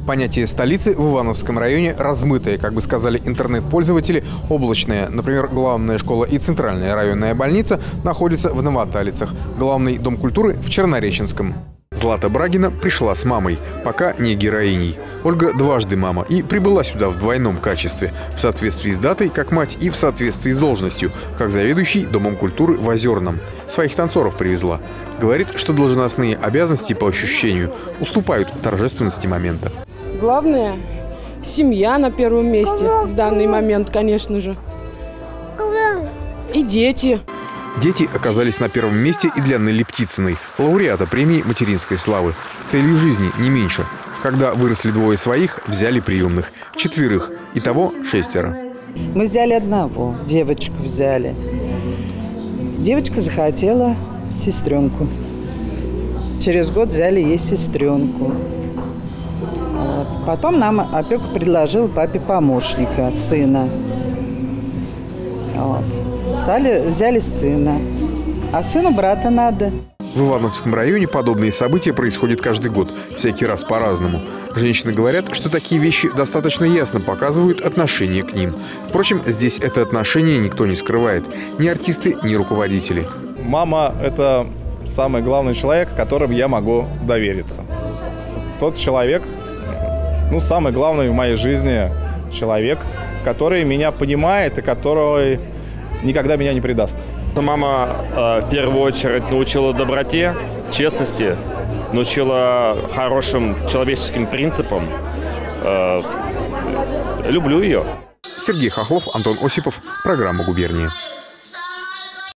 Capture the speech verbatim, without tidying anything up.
Понятие столицы в Ивановском районе размытое, как бы сказали интернет-пользователи, облачное. Например, главная школа и центральная районная больница находятся в Новоталицах. Главный дом культуры в Чернореченском. Злата Брагина пришла с мамой, пока не героиней. Ольга дважды мама и прибыла сюда в двойном качестве. В соответствии с датой, как мать, и в соответствии с должностью, как заведующий Домом культуры в Озерном. Своих танцоров привезла. Говорит, что должностные обязанности, по ощущению, уступают торжественности момента. Главное – семья на первом месте в данный момент, конечно же. И дети. Дети оказались на первом месте и для Нелли Птицыной, лауреата премии материнской славы. Целью жизни не меньше. Когда выросли двое своих, взяли приемных. Четверых. Итого шестеро. Мы взяли одного, девочку взяли. Девочка захотела сестренку. Через год взяли ей сестренку. Вот. Потом нам опека предложила папе помощника, сына. Вот. Стали, взяли сына. А сыну брата надо. В Ивановском районе подобные события происходят каждый год. Всякий раз по-разному. Женщины говорят, что такие вещи достаточно ясно показывают отношение к ним. Впрочем, здесь это отношение никто не скрывает. Ни артисты, ни руководители. Мама – это самый главный человек, которым я могу довериться. Тот человек, ну, самый главный в моей жизни человек, который меня понимает и который никогда меня не предаст. Мама э, в первую очередь научила доброте, честности, научила хорошим человеческим принципам. Э, люблю ее. Сергей Хохлов, Антон Осипов. Программа «Губерния».